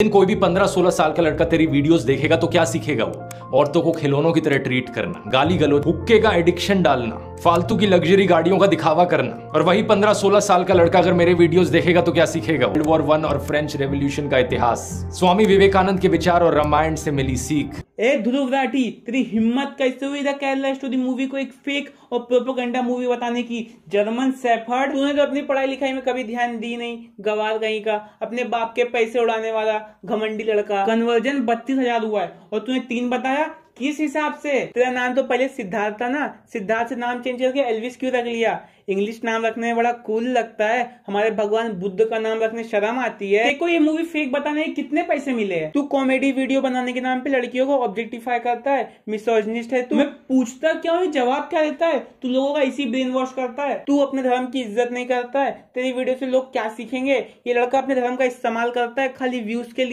कोई भी 15-16 साल का लड़का तेरी वीडियोस देखेगा तो क्या सीखेगा? वो औरतों को खिलौनों की तरह ट्रीट करना, गाली गलौज, हुक्के का एडिक्शन डालना, फालतू की लग्जरी गाड़ियों का दिखावा करना। और वही 15-16 साल का लड़का अगर मेरे वीडियोस देखेगा तो क्या सीखेगा? वर्ल्ड वॉर 1 और फ्रेंच रेवोल्यूशन का इतिहास, स्वामी विवेकानंद के विचार और रामायण से मिली सीख। ए ध्रुव राठी, तेरी हिम्मत कैसे हुई द केरला स्टोरी मूवी को एक फेक और प्रोपेगेंडा मूवी बताने की? जर्मन शेफर्ड, तूने तो अपनी पढ़ाई लिखाई में कभी ध्यान दी नहीं, गवार कहीं का, अपने बाप के पैसे उड़ाने वाला घमंडी लड़का। कन्वर्जन 32,000 हुआ है और तूने 3 बताया? किस हिसाब से? तेरा नाम तो पहले सिद्धार्थ था ना, सिद्धार्थ से नाम चेंज करके एल्विस क्यों रख लिया? इंग्लिश नाम रखने में बड़ा कूल लगता है, हमारे भगवान बुद्ध का नाम रखने शर्म आती है। देखो ये मूवी फेक बताने के कितने पैसे मिले हैं? तू कॉमेडी वीडियो बनाने के नाम पे लड़कियों को ऑब्जेक्टिफाई करता है, मिसोजिनिस्ट है तू। मैं पूछता क्या हूँ, जवाब क्या देता है? तू लोगों का इसी ब्रेन वॉश करता है। तू अपने धर्म की इज्जत नहीं करता है, तेरी वीडियो से लोग क्या सीखेंगे? ये लड़का अपने धर्म का इस्तेमाल करता है खाली व्यूज के लिए।